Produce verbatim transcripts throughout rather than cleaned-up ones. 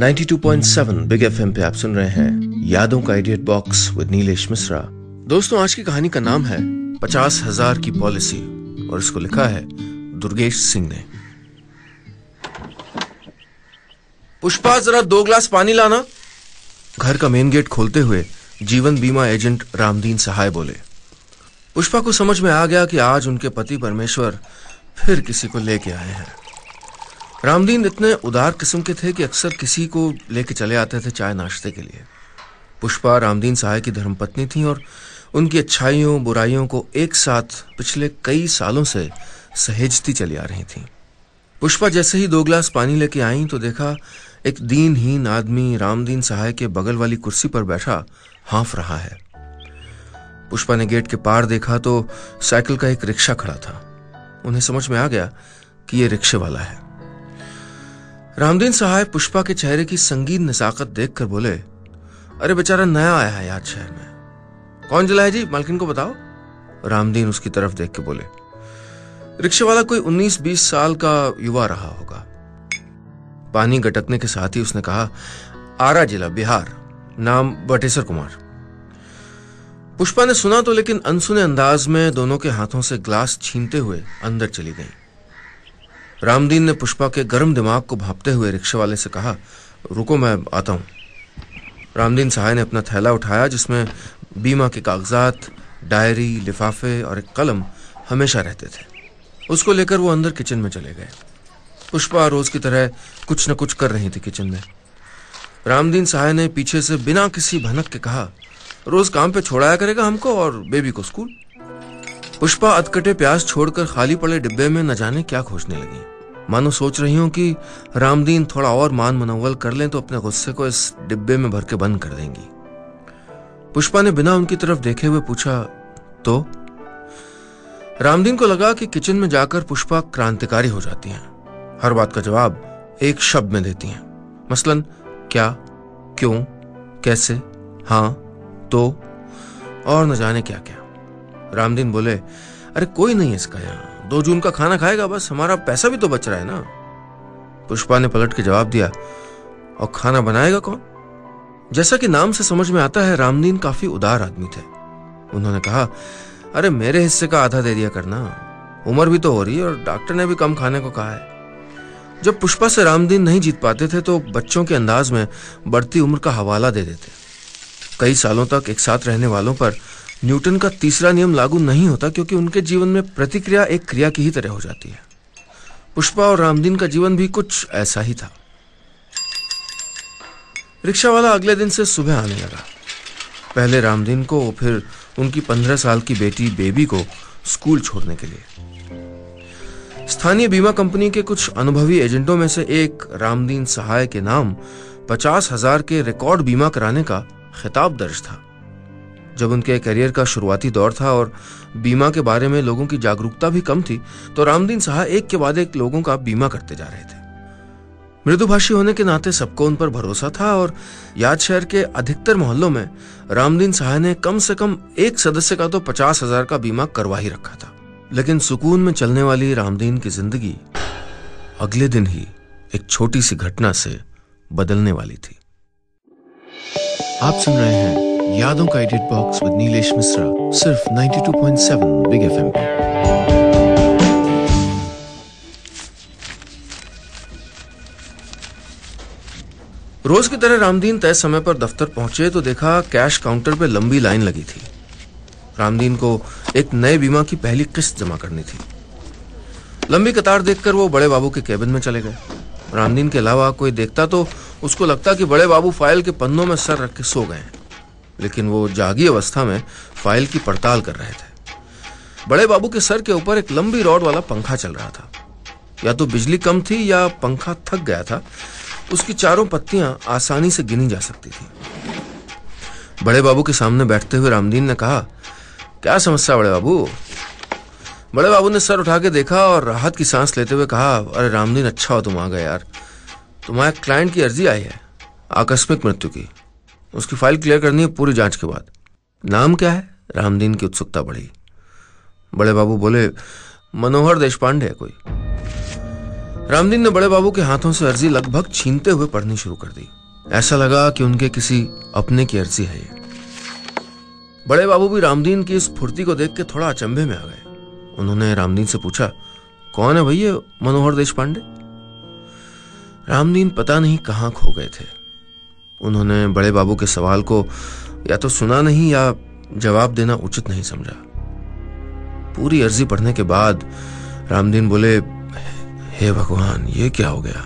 बानवे पॉइंट सात big FM पे आप सुन रहे हैं यादों का idiot box with Nilesh Mishra. दोस्तों, आज की कहानी का नाम है पचास हजार की पॉलिसी और इसको लिखा है दुर्गेश सिंह ने। पुष्पा, जरा दो ग्लास पानी लाना। घर का मेन गेट खोलते हुए जीवन बीमा एजेंट रामदीन सहाय बोले। पुष्पा को समझ में आ गया कि आज उनके पति परमेश्वर फिर किसी को लेके आए हैं। रामदीन इतने उदार किस्म के थे कि अक्सर किसी को लेके चले आते थे चाय नाश्ते के लिए। पुष्पा रामदीन सहाय की धर्मपत्नी थी और उनकी अच्छाइयों बुराइयों को एक साथ पिछले कई सालों से सहेजती चली आ रही थी। पुष्पा जैसे ही दो गिलास पानी लेके आई तो देखा एक दीनहीन आदमी रामदीन सहाय के बगल वाली कुर्सी पर बैठा हाँफ रहा है। पुष्पा ने गेट के पार देखा तो साइकिल का एक रिक्शा खड़ा था। उन्हें समझ में आ गया कि ये रिक्शे वाला है। रामदीन सहाय पुष्पा के चेहरे की संगीन नजाकत देखकर बोले, अरे बेचारा नया आया है यार शहर में। कौन जला है जी, मालकिन को बताओ। रामदीन उसकी तरफ देख के बोले। रिक्शे वाला कोई उन्नीस बीस साल का युवा रहा होगा। पानी गटकने के साथ ही उसने कहा, आरा जिला बिहार, नाम बटेश्वर कुमार। पुष्पा ने सुना तो लेकिन अनसुने अंदाज में दोनों के हाथों से ग्लास छीनते हुए अंदर चली गई। रामदीन ने पुष्पा के गर्म दिमाग को भांपते हुए रिक्शे वाले से कहा, रुको मैं आता हूं। रामदीन सहाय ने अपना थैला उठाया जिसमें बीमा के कागजात, डायरी, लिफाफे और एक कलम हमेशा रहते थे। उसको लेकर वो अंदर किचन में चले गए। पुष्पा रोज की तरह कुछ न कुछ कर रही थी किचन में। रामदीन सहाय ने पीछे से बिना किसी भनक के कहा, रोज काम पे छोड़ाया करेगा हमको और बेबी को स्कूल। पुष्पा अधकटे प्याज छोड़कर खाली पड़े डिब्बे में न जाने क्या खोजने लगी, मानो सोच रही हूं कि रामदीन थोड़ा और मान मनोवल कर लें तो अपने गुस्से को इस डिब्बे में भर के बंद कर देंगी। पुष्पा ने बिना उनकी तरफ देखे हुए पूछा, तो? रामदीन को लगा कि किचन में जाकर पुष्पा क्रांतिकारी हो जाती हैं। हर बात का जवाब एक शब्द में देती हैं, मसलन क्या, क्यों, कैसे, हाँ, तो और न जाने क्या क्या। रामदीन बोले, अरे कोई नहीं इसका यहाँ, दो जून का खाना खाएगा बस, हमारा पैसा भी तो बच रहा है ना। पुष्पा ने पलट के जवाब दिया, और खाना बनाएगा कौन? जैसा कि नाम से समझ में आता है, रामदीन काफी उदार आदमी थे। उन्होंने कहा, अरे मेरे हिस्से का आधा दे दिया करना, उम्र भी तो हो रही है और डॉक्टर ने भी कम खाने को कहा है। जब पुष्पा से रामदीन नहीं जीत पाते थे तो बच्चों के अंदाज में बढ़ती उम्र का हवाला दे देते। कई सालों तक एक साथ रहने वालों पर न्यूटन का तीसरा नियम लागू नहीं होता, क्योंकि उनके जीवन में प्रतिक्रिया एक क्रिया की ही तरह हो जाती है। पुष्पा और रामदीन का जीवन भी कुछ ऐसा ही था। रिक्शा वाला अगले दिन से सुबह आने लगा। पहले रामदीन को, फिर उनकी पंद्रह साल की बेटी बेबी को स्कूल छोड़ने के लिए। स्थानीय बीमा कंपनी के कुछ अनुभवी एजेंटों में से एक रामदीन सहाय के नाम पचास हजार के रिकॉर्ड बीमा कराने का खिताब दर्ज था। जब उनके करियर का शुरुआती दौर था और बीमा के बारे में लोगों की जागरूकता भी कम थी, तो रामदीन सहाय एक के बाद एक लोगों का बीमा करते जा रहे थे। मृदुभाषी होने के नाते सबको उन पर भरोसा था और याद शहर के अधिकतर मोहल्लों में रामदीन सहाय ने कम से कम एक सदस्य का तो पचास हजार का बीमा करवा ही रखा था। लेकिन सुकून में चलने वाली रामदीन की जिंदगी अगले दिन ही एक छोटी सी घटना से बदलने वाली थी। आप सुन रहे हैं यादों का edit box with Nilesh Mishra, सिर्फ बानवे पॉइंट सात बिग एफएम पे। रोज की तरह रामदीन तय समय पर दफ्तर पहुंचे तो देखा कैश काउंटर पे लंबी लाइन लगी थी। रामदीन को एक नए बीमा की पहली किस्त जमा करनी थी। लंबी कतार देखकर वो बड़े बाबू के केबिन में चले गए। रामदीन के अलावा कोई देखता तो उसको लगता कि बड़े बाबू फाइल के पन्नों में सर रख के सो गए हैं, लेकिन वो जागी अवस्था में फाइल की पड़ताल कर रहे थे। बड़े बाबू के सर के ऊपर एक लंबी रॉड वाला पंखा चल रहा था। या तो बिजली कम थी या पंखा थक गया था। उसकी चारों पत्तियां आसानी से गिनी जा सकती थी। बड़े बाबू के सामने बैठते हुए रामदीन ने कहा, क्या समस्या बड़े बाबू? बड़े बाबू ने सर उठा के देखा और राहत की सांस लेते हुए कहा, अरे रामदीन, अच्छा हो तुम आ गए यार। तुम्हारे क्लाइंट की अर्जी आई है आकस्मिक मृत्यु की। उसकी फाइल क्लियर करनी है पूरी जांच के बाद। नाम क्या है? रामदीन की उत्सुकता बढ़ी। बड़े बाबू बोले, मनोहर देशपांडे है कोई। रामदीन ने बड़े बाबू के हाथों से अर्जी लगभग छीनते हुए पढ़नी शुरू कर दी। ऐसा लगा कि उनके किसी अपने की अर्जी है ये। बड़े बाबू भी रामदीन की इस फुर्ती को देख के थोड़ा अचंभे में आ गए। उन्होंने रामदीन से पूछा, कौन है भैया मनोहर देशपांडे? रामदीन पता नहीं कहां खो गए थे। उन्होंने बड़े बाबू के सवाल को या तो सुना नहीं या जवाब देना उचित नहीं समझा। पूरी अर्जी पढ़ने के बाद रामदीन बोले, हे भगवान, ये क्या हो गया?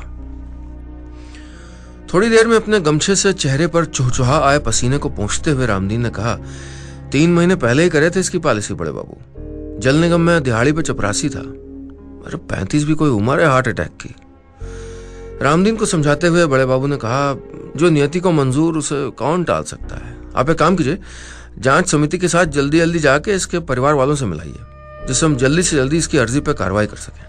थोड़ी देर में अपने गमछे से चेहरे पर चुहचुहा आए पसीने को पोंछते हुए रामदीन ने कहा, तीन महीने पहले ही करे थे इसकी पॉलिसी बड़े बाबू। जल निगम में दिहाड़ी पे चपरासी था। अरे पैंतीस भी कोई उम्र है हार्ट अटैक की। रामदीन को समझाते हुए बड़े बाबू ने कहा, जो नियति को मंजूर उसे कौन टाल सकता है। आप एक काम कीजिए, जांच समिति के साथ जल्दी जल्दी जाके इसके परिवार वालों से मिलाइए, जिससे हम जल्दी से जल्दी इसकी अर्जी पर कार्रवाई कर सकें।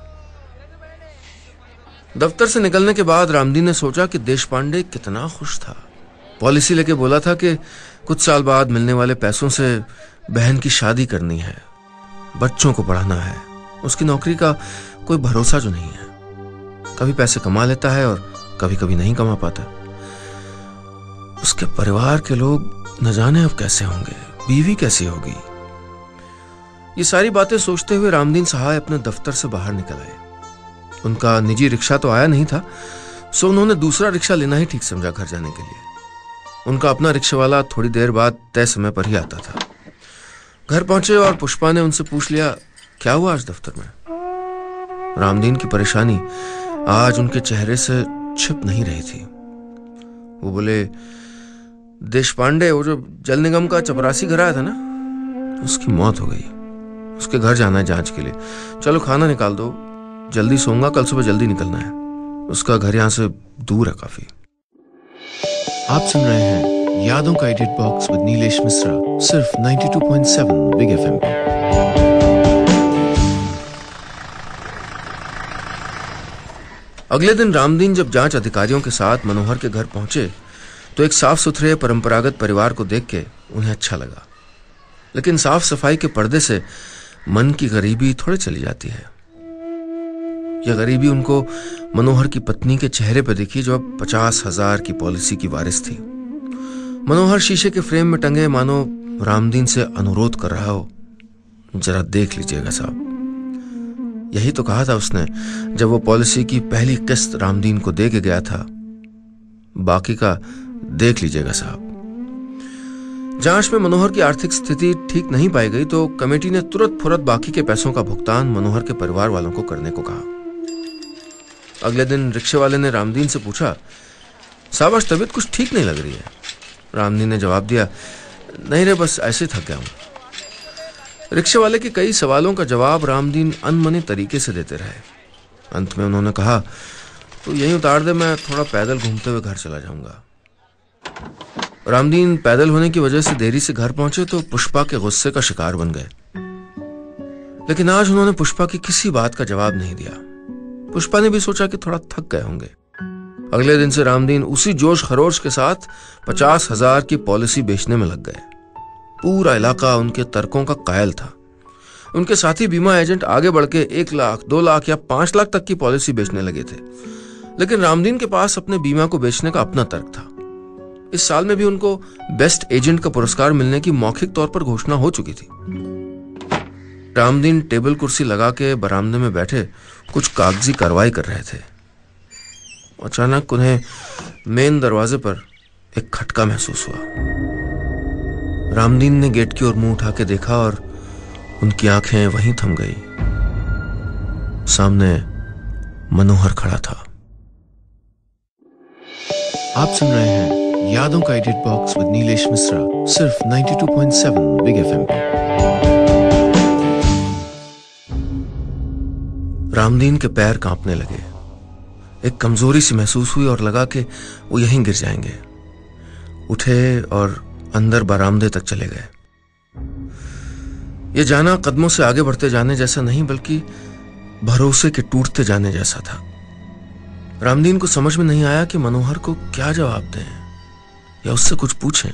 दफ्तर से निकलने के बाद रामदीन ने सोचा कि देशपांडे कितना खुश था। पॉलिसी लेके बोला था कि कुछ साल बाद मिलने वाले पैसों से बहन की शादी करनी है, बच्चों को पढ़ाना है। उसकी नौकरी का कोई भरोसा जो नहीं है। कभी पैसे कमा लेता है और कभी कभी नहीं कमा पाता। उसके परिवार के लोग न जाने अब कैसे होंगे, बीवी कैसी होगी। ये सारी बातें सोचते हुए रामदीन सहाय अपने दफ्तर से बाहर निकल आए। उनका निजी रिक्शा तो आया नहीं था, सो उन्होंने दूसरा रिक्शा लेना ही ठीक समझा घर जाने के लिए। उनका अपना रिक्शा वाला थोड़ी देर बाद तय समय पर ही आता था। घर पहुंचे और पुष्पा ने उनसे पूछ लिया, क्या हुआ आज दफ्तर में? रामदीन की परेशानी आज उनके चेहरे से छिप नहीं रही थी। वो बोले, देशपांडे, वो जो जल निगम का चपरासी घर आया था ना, उसकी मौत हो गई। उसके घर जाना है जांच के लिए। चलो खाना निकाल दो, जल्दी सोऊंगा, कल सुबह जल्दी निकलना है। उसका घर यहां से दूर है काफी। आप सुन रहे हैं यादों का edit box with Nilesh Mishra, सिर्फ बानवे पॉइंट सात बिग एफएम पे। अगले दिन रामदीन जब जांच अधिकारियों के साथ मनोहर के घर पहुंचे तो एक साफ सुथरे परंपरागत परिवार को देख के उन्हें अच्छा लगा। लेकिन साफ सफाई के पर्दे से मन की गरीबी थोड़ी चली जाती है। यह गरीबी उनको मनोहर की पत्नी के चेहरे पर दिखी, जो अब पचास हजार की पॉलिसी की वारिस थी। मनोहर शीशे के फ्रेम में टंगे मानो रामदीन से अनुरोध कर रहा हो, जरा देख लीजिएगा साहब। यही तो कहा था उसने जब वो पॉलिसी की पहली किस्त रामदीन को दे के गया था, बाकी का देख लीजिएगा साहब। जांच में मनोहर की आर्थिक स्थिति ठीक नहीं पाई गई तो कमेटी ने तुरंत फुरत बाकी के पैसों का भुगतान मनोहर के परिवार वालों को करने को कहा। अगले दिन रिक्शे वाले ने रामदीन से पूछा, साहब आज तबीयत कुछ ठीक नहीं लग रही है? रामदीन ने जवाब दिया, नहीं रे, बस ऐसे थक गया हूं। रिक्शे वाले के कई सवालों का जवाब रामदीन अनमने तरीके से देते रहे। अंत में उन्होंने कहा, तो यहीं उतार दे, मैं थोड़ा पैदल घूमते हुए घर चला जाऊंगा। रामदीन पैदल होने की वजह से देरी से घर पहुंचे तो पुष्पा के गुस्से का शिकार बन गए। लेकिन आज उन्होंने पुष्पा की किसी बात का जवाब नहीं दिया। पुष्पा ने भी सोचा कि थोड़ा थक गए होंगे। अगले दिन से रामदीन उसी जोश खरोश के साथ पचास हजार की पॉलिसी बेचने में लग गए। पूरा इलाका उनके तर्कों का कायल था। उनके साथी बीमा एजेंट आगे बढ़ के एक लाख, दो लाख या पांच लाख तक की पॉलिसी बेचने लगे थे। लेकिन रामदीन के पास अपने बीमा को बेचने का अपना तर्क था। इस साल में भी उनको बेस्ट एजेंट का पुरस्कार मिलने की मौखिक तौर पर घोषणा हो चुकी थी। रामदीन टेबल कुर्सी लगा के बरामदे में बैठे कुछ कागजी कार्रवाई कर रहे थे। अचानक उन्हें मेन दरवाजे पर एक खटका महसूस हुआ। रामदीन ने गेट की ओर मुंह उठा के देखा और उनकी आंखें वहीं थम गई। सामने मनोहर खड़ा था। आप सुन रहे हैं यादों का edit box with Nilesh Mishra, सिर्फ बानवे पॉइंट सात बिग एफएम पे। रामदीन के पैर कांपने लगे। एक कमजोरी सी महसूस हुई और लगा कि वो यहीं गिर जाएंगे। उठे और अंदर बरामदे तक चले गए। ये जाना कदमों से आगे बढ़ते जाने जैसा नहीं, बल्कि भरोसे के टूटते जाने जैसा था। रामदीन को समझ में नहीं आया कि मनोहर को क्या जवाब दें या उससे कुछ पूछें।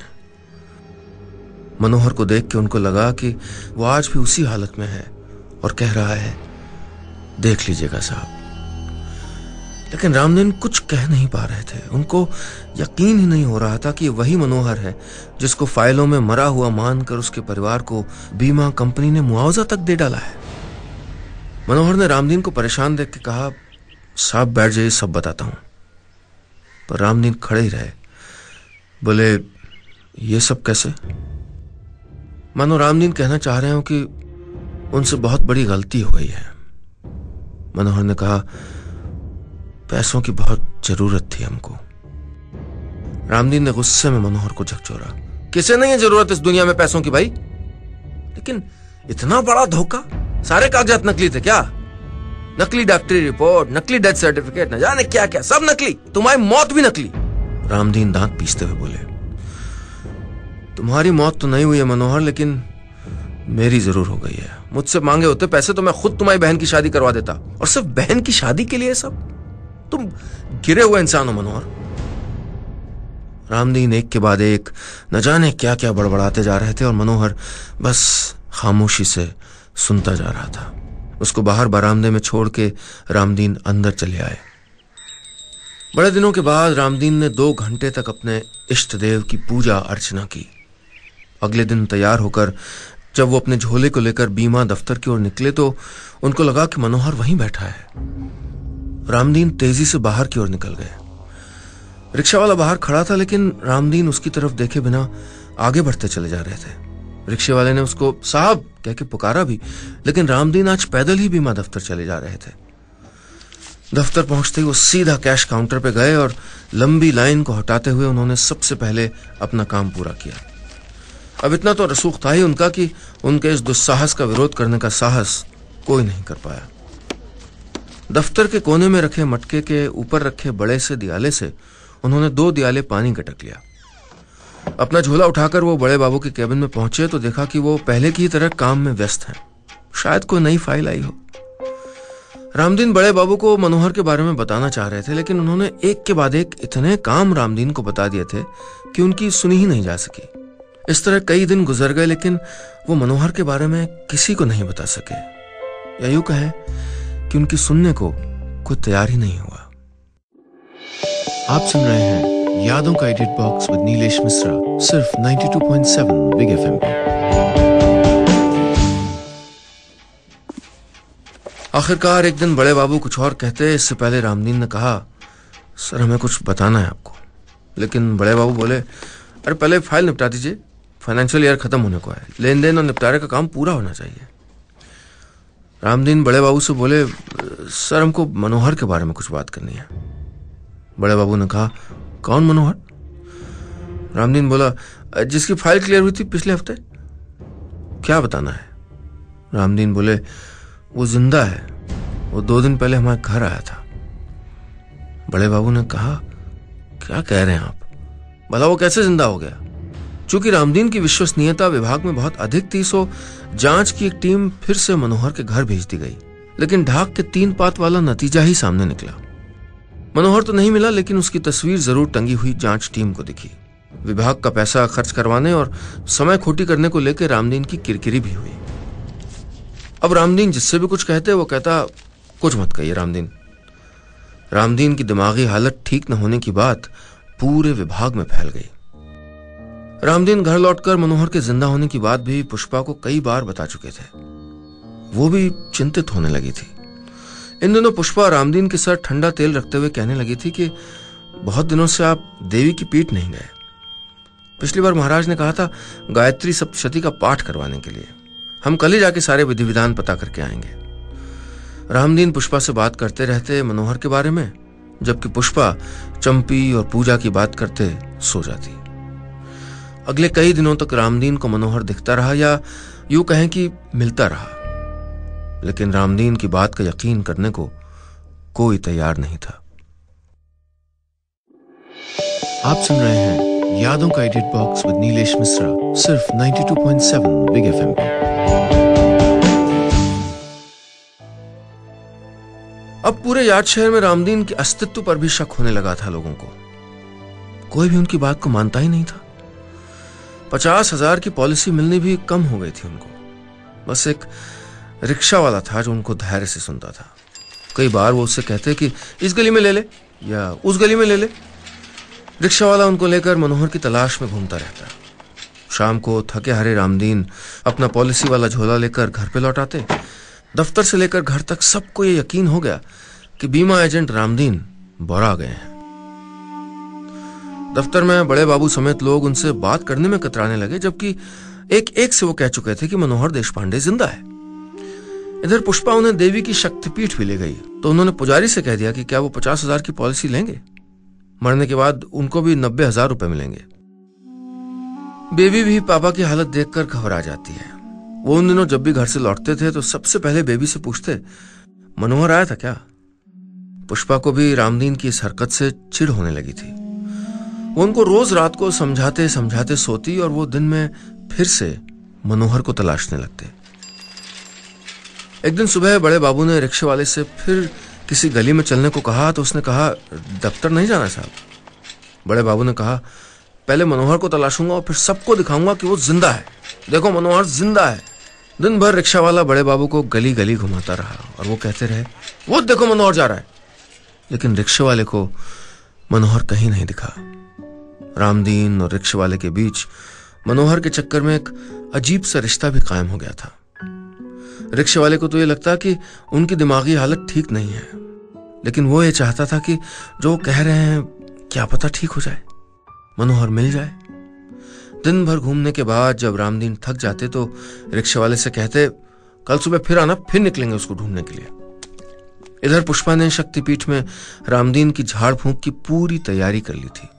मनोहर को देख के उनको लगा कि वो आज भी उसी हालत में है और कह रहा है, देख लीजिएगा साहब। लेकिन रामदीन कुछ कह नहीं पा रहे थे। उनको यकीन ही नहीं हो रहा था कि वही मनोहर है जिसको फाइलों में मरा हुआ मानकर उसके परिवार को बीमा कंपनी ने मुआवजा तक दे डाला है। मनोहर ने रामदीन को परेशान देख के कहा, साहब बैठ जाइए, सब बताता हूं। पर रामदीन खड़े ही रहे, बोले, ये सब कैसे? मानो रामदीन कहना चाह रहे हो कि उनसे बहुत बड़ी गलती हो गई है। मनोहर ने कहा, पैसों की बहुत जरूरत थी हमको। रामदीन ने गुस्से में मनोहर को झकझोरा, किसे नहीं है जरूरत इस दुनिया में पैसों की भाई? लेकिन इतना बड़ा धोखा, सारे कागजात नकली थे क्या? नकली डॉक्टरी रिपोर्ट, नकली डेथ सर्टिफिकेट, न जाने क्या क्या, सब नकली, तुम्हारी मौत भी नकली। रामदीन दांत पीसते हुए बोले, तुम्हारी मौत तो नहीं हुई है मनोहर, लेकिन मेरी जरूर हो गई है। मुझसे मांगे होते पैसे तो मैं खुद तुम्हारी बहन की शादी करवा देता, और सिर्फ बहन की शादी के लिए सब? तुम गिरे हुए इंसान हो मनोहर। रामदीन एक के बाद एक न जाने क्या क्या बड़बड़ाते जा रहे थे और मनोहर बस खामोशी से सुनता जा रहा था। उसको बाहर बरामदे में छोड़ के रामदीन अंदर चले आए। बड़े दिनों के बाद रामदीन ने दो घंटे तक अपने इष्ट देव की पूजा अर्चना की। अगले दिन तैयार होकर जब वो अपने झोले को लेकर बीमा दफ्तर की ओर निकले तो उनको लगा कि मनोहर वहीं बैठा है। रामदीन तेजी से बाहर की ओर निकल गए। रिक्शा वाला बाहर खड़ा था, लेकिन रामदीन उसकी तरफ देखे बिना आगे बढ़ते चले जा रहे थे। रिक्शे वाले ने उसको साहब कह के पुकारा भी, लेकिन रामदीन आज पैदल ही बीमा दफ्तर चले जा रहे थे। दफ्तर पहुंचते ही वो सीधा कैश काउंटर पे गए और लंबी लाइन को हटाते हुए उन्होंने सबसे पहले अपना काम पूरा किया। अब इतना तो रसूख था ही उनका कि उनके इस दुस्साहस का विरोध करने का साहस कोई नहीं कर पाया। दफ्तर के कोने में रखे मटके के ऊपर रखे बड़े से दियाले से उन्होंने दो दियाले पानी गटक लिया। अपना झोला उठाकर वो बड़े बाबू के केबिन में पहुंचे तो देखा कि वो पहले की तरह काम में व्यस्त हैं। शायद कोई नई फाइल आई हो। रामदीन बड़े बाबू को मनोहर के बारे में बताना चाह रहे थे, लेकिन उन्होंने एक के बाद एक इतने काम रामदीन को बता दिए थे कि उनकी सुनी ही नहीं जा सकी। इस तरह कई दिन गुजर गए, लेकिन वो मनोहर के बारे में किसी को नहीं बता सके, या यूं कहें कि उनकी सुनने को कोई तैयार ही नहीं हुआ। आप सुन रहे हैं यादों का edit box with Nilesh Mishra, सिर्फ ninety two point seven big FM पे। आखिरकार एक दिन बड़े बाबू कुछ और कहते, इससे पहले रामदीन ने कहा, सर हमें कुछ बताना है आपको। लेकिन बड़े बाबू बोले, अरे पहले फाइल निपटा दीजिए, फाइनेंशियल ईयर खत्म होने को है, लेन देन और निपटारे का काम पूरा होना चाहिए। रामदीन बड़े बाबू से बोले, सर हमको मनोहर के बारे में कुछ बात करनी है। बड़े बाबू ने कहा, कौन मनोहर? रामदीन बोला, जिसकी फाइल क्लियर हुई थी पिछले हफ्ते। क्या बताना है? रामदीन बोले, वो जिंदा है, वो दो दिन पहले हमारे घर आया था। बड़े बाबू ने कहा, क्या कह रहे हैं आप? भला वो कैसे जिंदा हो गया? चूंकि रामदीन की विश्वसनीयता विभाग में बहुत अधिक थी, सो जांच की एक टीम फिर से मनोहर के घर भेज दी गई, लेकिन ढाक के तीन पात वाला नतीजा ही सामने निकला। मनोहर तो नहीं मिला, लेकिन उसकी तस्वीर जरूर टंगी हुई जांच टीम को दिखी। विभाग का पैसा खर्च करवाने और समय खोटी करने को लेकर रामदीन की किरकिरी भी हुई। अब रामदीन जिससे भी कुछ कहते वो कहता, कुछ मत कहिए रामदीन। रामदीन की दिमागी हालत ठीक न होने की बात पूरे विभाग में फैल गई। रामदीन घर लौटकर मनोहर के जिंदा होने की बात भी पुष्पा को कई बार बता चुके थे। वो भी चिंतित होने लगी थी। इन दिनों पुष्पा रामदीन के सर ठंडा तेल रखते हुए कहने लगी थी कि बहुत दिनों से आप देवी की पीठ नहीं गए। पिछली बार महाराज ने कहा था गायत्री सप्तशती का पाठ करवाने के लिए। हम कल ही जाके सारे विधि विधान पता करके आएंगे। रामदीन पुष्पा से बात करते रहते मनोहर के बारे में, जबकि पुष्पा चंपी और पूजा की बात करते सो जाती। अगले कई दिनों तक रामदीन को मनोहर दिखता रहा, या यूं कहें कि मिलता रहा, लेकिन रामदीन की बात का यकीन करने को कोई तैयार नहीं था। आप सुन रहे हैं यादों का edit box with Nilesh Mishra, सिर्फ ninety two point seven big FM पे। अब पूरे याद शहर में रामदीन के अस्तित्व पर भी शक होने लगा था लोगों को। कोई भी उनकी बात को मानता ही नहीं था। पचास हजार की पॉलिसी मिलनी भी कम हो गई थी उनको। बस एक रिक्शा वाला था जो उनको धैर्य से सुनता था। कई बार वो उससे कहते कि इस गली में ले ले या उस गली में ले ले। रिक्शा वाला उनको लेकर मनोहर की तलाश में घूमता रहता। शाम को थके हारे रामदीन अपना पॉलिसी वाला झोला लेकर घर पे लौट आते। दफ्तर से लेकर घर तक सबको ये यकीन हो गया कि बीमा एजेंट रामदीन बौरा गए हैं। दफ्तर में बड़े बाबू समेत लोग उनसे बात करने में कतराने लगे, जबकि एक एक से वो कह चुके थे कि मनोहर देशपांडे जिंदा है। इधर पुष्पा उन्हें देवी की शक्तिपीठ भी ले गई, तो उन्होंने पुजारी से कह दिया कि क्या वो पचास हजार की पॉलिसी लेंगे। मरने के बाद उनको भी नब्बे हजार रुपए मिलेंगे। बेबी भी पापा की हालत देखकर घबरा जाती है। वो उन दिनों जब भी घर से लौटते थे तो सबसे पहले बेबी से पूछते, मनोहर आया था क्या? पुष्पा को भी रामदीन की इस हरकत से चिढ़ होने लगी थी। वो उनको रोज रात को समझाते समझाते सोती और वो दिन में फिर से मनोहर को तलाशने लगते। एक दिन सुबह बड़े बाबू ने रिक्शे वाले से फिर किसी गली में चलने को कहा तो उसने कहा, दफ्तर नहीं जाना साहब। बड़े बाबू ने कहा, पहले मनोहर को तलाशूंगा और फिर सबको दिखाऊंगा कि वो जिंदा है। देखो मनोहर जिंदा है। दिन भर रिक्शा वाला बड़े बाबू को गली गली घुमाता रहा और वो कहते रहे, वो देखो मनोहर जा रहा है। लेकिन रिक्शे वाले को मनोहर कहीं नहीं दिखा। रामदीन और रिक्शे वाले के बीच मनोहर के चक्कर में एक अजीब सा रिश्ता भी कायम हो गया था। रिक्शे वाले को तो ये लगता कि उनकी दिमागी हालत ठीक नहीं है, लेकिन वो ये चाहता था कि जो कह रहे हैं क्या पता ठीक हो जाए, मनोहर मिल जाए। दिन भर घूमने के बाद जब रामदीन थक जाते तो रिक्शे वाले से कहते, कल सुबह फिर आना, फिर निकलेंगे उसको ढूंढने के लिए। इधर पुष्पा ने शक्तिपीठ में रामदीन की झाड़ फूंक की पूरी तैयारी कर ली थी।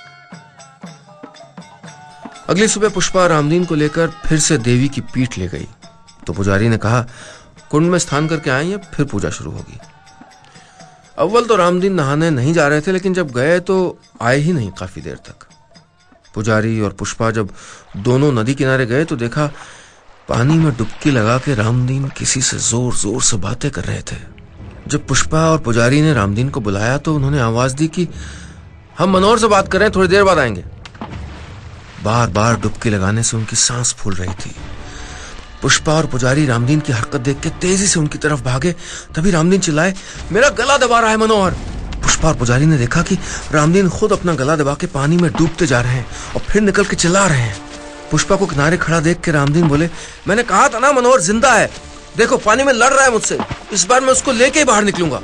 अगली सुबह पुष्पा रामदीन को लेकर फिर से देवी की पीठ ले गई तो पुजारी ने कहा, कुंड में स्नान करके आएंगे, फिर पूजा शुरू होगी। अव्वल तो रामदीन नहाने नहीं जा रहे थे, लेकिन जब गए तो आए ही नहीं काफी देर तक। पुजारी और पुष्पा जब दोनों नदी किनारे गए तो देखा पानी में डुबकी लगा के रामदीन किसी से जोर जोर से बातें कर रहे थे। जब पुष्पा और पुजारी ने रामदीन को बुलाया तो उन्होंने आवाज दी कि हम मनोहर से बात कर रहे हैं, थोड़ी देर बाद आएंगे। बार बार डुबकी लगाने से उनकी सांस फूल रही थी। पुष्पा और पुजारी रामदीन की हरकत देख के तेजी से उनकी तरफ भागे। तभी रामदीन चिल्लाए, मेरा गला दबा रहा है मनोहर। पुष्पा और पुजारी ने देखा कि रामदीन खुद अपना गला दबा के पानी में डूबते जा रहे हैं और फिर निकल के चिल्ला रहे हैं। पुष्पा को किनारे खड़ा देख के रामदीन बोले, मैंने कहा था ना मनोहर जिंदा है, देखो पानी में लड़ रहा है मुझसे, इस बार मैं उसको लेके ही बाहर निकलूंगा।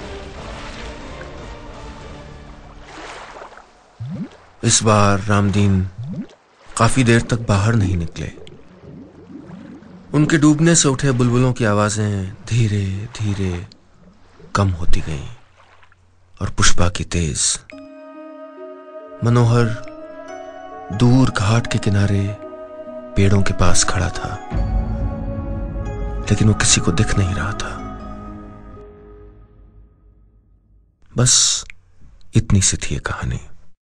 इस बार रामदीन काफी देर तक बाहर नहीं निकले। उनके डूबने से उठे बुलबुलों की आवाजें धीरे धीरे कम होती गईं और पुष्पा की तेज। मनोहर दूर घाट के किनारे पेड़ों के पास खड़ा था, लेकिन वो किसी को दिख नहीं रहा था। बस इतनी सी थी ये कहानी।